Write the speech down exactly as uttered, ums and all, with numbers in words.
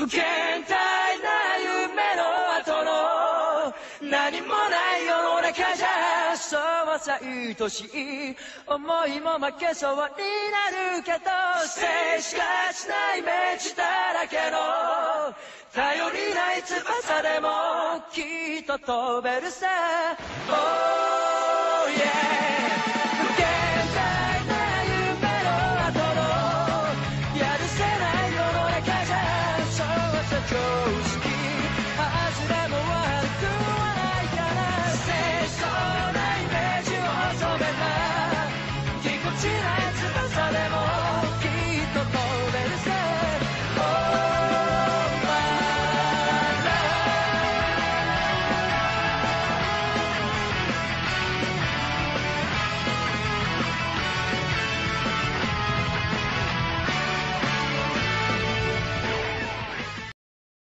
無限大な夢の後の何もない世の中じゃそうさ愛しい思いも負けそうになるけど静しかしないイメージだらけの頼りない翼でもきっと飛べるさ、oh yeah